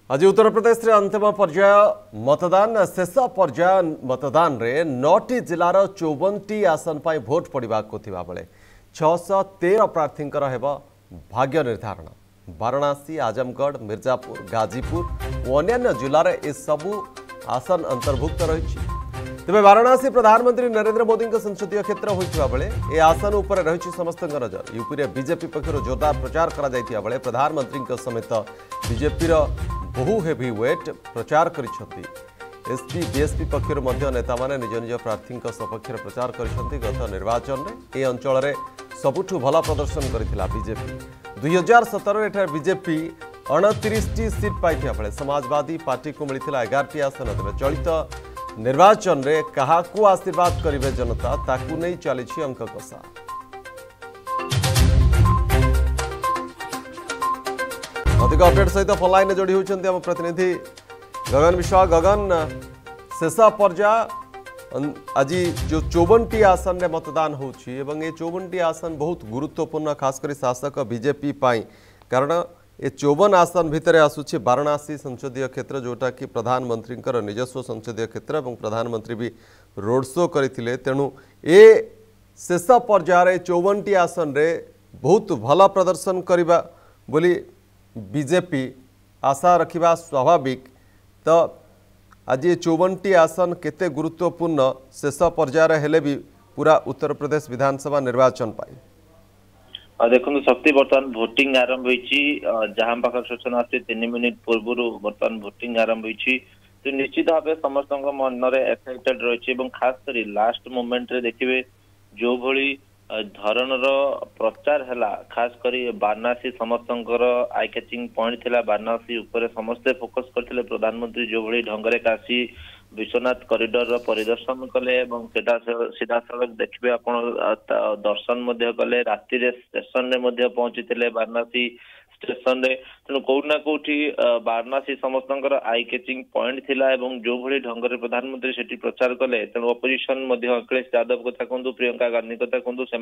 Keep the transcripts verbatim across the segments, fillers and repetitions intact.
आज उत्तर प्रदेश रे अंतिम पर्याय मतदान शेष पर्याय मतदान रे नौटी जिलार चौवन टी आसन पर भोट पड़ा बेले छःश तेरह प्रार्थी भाग्य निर्धारण वाराणसी आजमगढ़ मिर्जापुर गाजीपुर और अन्य जिले में सबू आसन अंतर्भुक्त रही। तेज वाराणसी प्रधानमंत्री नरेंद्र मोदी संसदीय क्षेत्र होता बेले ए आसन उपर रही समस्त नजर। यूपी में बीजेपी पक्षर जोरदार प्रचार करा बेले प्रधानमंत्री समेत बीजेपी बहु हेवी वेट प्रचार करिसेंती। एसपी बीएसपी पक्षर नेता माने निज निज प्रार्थी सपक्ष प्रचार करिसेंती। गत निर्वाचन में ए अंचल में सबुठ भल प्रदर्शन करथिला बीजेपी। दुई हजार सतर एठार बीजेपी अणतीस सीट पाई बेले समाजवादी पार्टी को मिलता एगार टी आसन। तेज चलित निर्वाचन में क्या आशीर्वाद करेंगे जनता ताकू नहीं चली अंक कषा। अधिक अपडेट सहित फोन लाइन जोड़ी होती आम प्रतिनिधि गगन विश्वा। गगन शेष पर्याय आज जो चौवन टी आसन रे मतदान होची एवं ये चौवन टी आसन बहुत गुरुत्वपूर्ण खासकर शासक बीजेपी पाई कारण ये चौवन आसन भितर आसूची वाराणसी संसदीय क्षेत्र जोटा कि प्रधानमंत्री निजस्व संसदीय क्षेत्र और प्रधानमंत्री भी रोड शो करते तेणु ए शेष पर्याय चौवन टी आसन रे बहुत भल प्रदर्शन करबा बोली बीजेपी आशा रखा स्वाभाविक। तो आज ये चौवन टी आसन केते गुरुत्वपूर्ण शेष पर्याय हेले भी पूरा उत्तर प्रदेश विधानसभा निर्वाचन पाई देखो शक्ति बर्तमान भोटिंग आरंभ होती जहां पाख सूचना आसी तीन मिनिट पूर्व बर्तमान भोटिंग आरंभ होती। तो निश्चित भाव समस्त मन में एक्साइटेड रही खास कर लास्ट मोमेंट रे देखिए जो भली धरणर प्रचार है खास करी वाराणसी समस्त आई कैचिंग पॉइंट थिला। वाराणसी उपर समस्ते फोकस करते प्रधानमंत्री जो भली ढंगरे काशी विश्वनाथ कॉरिडोर परिदर्शन कले सीधा सड़क देखिए आप दर्शन कले राति स्टेशन रे पहुंची वाराणसी स्टेशन रे। तेणु कौटना कौटी वाराणसी समस्त आई कैचिंग पॉइंट थिला एवं जो भली ढंग से प्रधानमंत्री सेठी प्रचार कले। तेणु अपोजिशन अखिलेश यादव कथा कहतु प्रियंका गांधी कथा कहतु से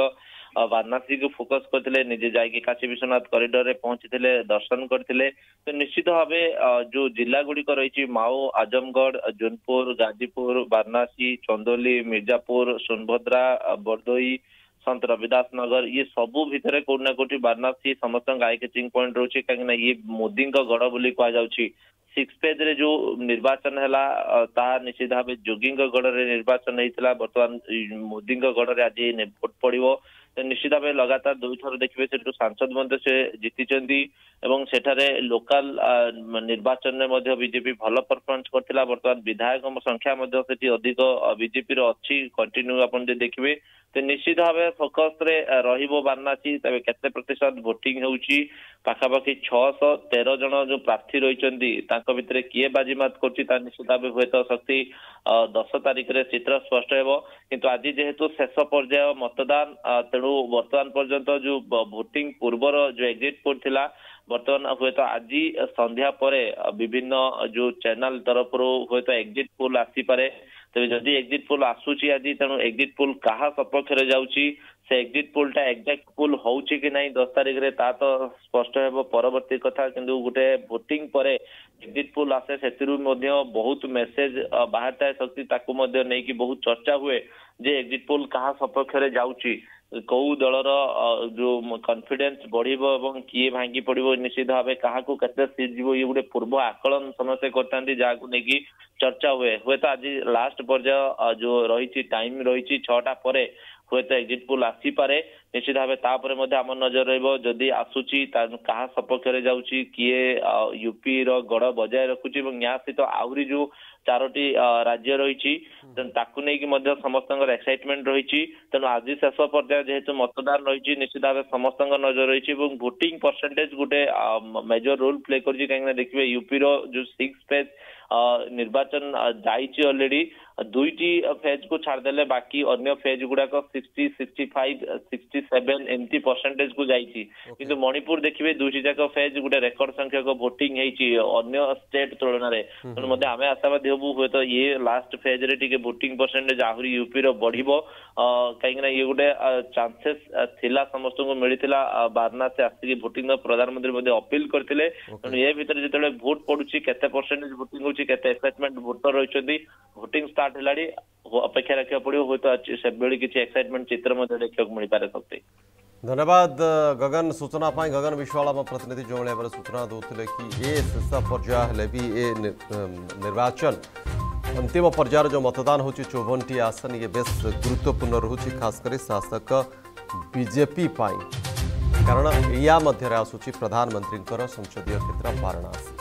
वाराणसी को फोकस करते निजे जाकि काशी विश्वनाथ कॉरिडोर रे पहुंची दर्शन करते। तो निश्चित भाव जो जिला गुड़िक रही माओ आजमगढ़ जौनपुर गाजीपुर वाराणसी चंदौली मिर्जापुर सोनभद्रा बरदोई संत रविदास नगर ये सबू भितर कोना कोटी वाराणसी समस्त आई कैचिंग पॉइंट रोचे कहीं ये मोदी गढ़ बोली कह सिक्स पेज रे जो निर्वाचन है निश्चित भाव जोगी गढ़ रे निर्वाचन होता बर्तमान मोदी गढ़ रे आज भोट पड़ो। तो निश्चित भाव लगातार दुई थर देखिए से सांसद से जीति सेठारे लोकाल निर्वाचन में बीजेपी भल परफॉर्मेंस करथिला। बर्तमान विधायक संख्या अधिक बीजेपी अच्छी कंटिन्यू आप देखिए। तो निश्चित भाव फोकस रे रहिबो वाराणसी तबे केते प्रतिशत वोटिंग होउची पाखापाखि छःश तेरह जन जो प्रार्थी रही भितर किए बाजीमात कर निश्चित भाव हुए तो शक्ति दस तारिख रे चित्र स्पष्ट हेबो। किंतु आज जेहेतु शेष पर्याय मतदान तेणु वर्तमान पर्यंत जो वोटिंग पूर्वर जो एग्जिट पोल थिला बर्तमान हुए तो आज संध्या पर विभिन्न जो चैनल तरफ हुए तो एग्जिट पोल आसी पारे। तेज जदि एग्जिट पोल आसूची आज तेणु एग्जिट पोल कहा सपक्ष जाऊँगी से एग्जिट पोल टा एक्जाक्ट पोल होउची कि नहीं दस तारिख रे ता तो स्पष्ट हेबो परवर्ती कथा। किंतु गोटे वोटिंग पर एग्जिट पोल आसे से बहुत मेसेज बाहर था शक्ति ताकू नहीं कि बहुत चर्चा हुए जे एग्जिट पोल कहा सपक्ष जाऊँगी कौ दलर जो कॉन्फिडेंस बढ़िबो किए भांगी पड़ो निश्चित भाव क्या सीट जीव ये गोटे पूर्व आकलन समस्ते करते जहाँ को लेकिन चर्चा हुए हुए तो आज लास्ट पर्याय जो रही टाइम रही छटा पर हुए तो एग्जिट पोल आसी पारे। निश्चित भाव तापर आम नजर रही आसूची क्या सपक्ष जाऊँगी किए यूपी रो गढ़ बजाय रखुची या सहित आहरी जो चारोटी राज्य रही समस्त एक्साइटमेंट रही। तेणु आज शेष पर्याय जेहेतु मतदान रही निश्चित भाव समस्त नजर रही वोटिंग परसेंटेज गोटे मेजर रोल प्ले कर देखिए यूपी रो जो सिक्स फेज निर्वाचन जाइए ऑलरेडी दुईटी फेज को छाड़देले बाकी अन्य फेज गुड़ाक sixty sixty five sixty seven एमती परसेंटेज को जाइए किंतु मणिपुर देखिए दुईटी जाक फेज गोटे रेकर्ड संख्यक भोटिंग अन्य स्टेट तुलन में तेणु आम आशावादी हबू हुए तो ये लास्ट फेज रे टिके भोटिंग परसेंटेज आहरी यूपी रो बढ़िबो कहीं ये गोटे चांसेस थिला समस्त को मिलता बारनाथ से आसिक भोटिंग प्रधानमंत्री अपील करते तेणु ये भितर जो भोट पड़ुची केते परसेंटेज भोटिंग होची केते एक्साइटमेंट भोटर रही भोटिंग स्टार्ट हेलाड़ी अपेक्षा रखा पड़ो हूँ तो से किसी एक्साइटमेंट चित्र देखा मिल पारे सकते। धन्यवाद गगन सूचना पाई गगन विश्वाल आम प्रतिनिधि जो भाव सूचना दूसरे कि ये शेष पर्याय हेले भी ये निर्वाचन अंतिम पर्यायर जो मतदान हो चौवन टी आसन ये बेस गुरुत्वपूर्ण रोचे खासकर शासक बीजेपी पाई कारण या मध्य आसूची प्रधानमंत्री संसदीय क्षेत्र वाराणसी।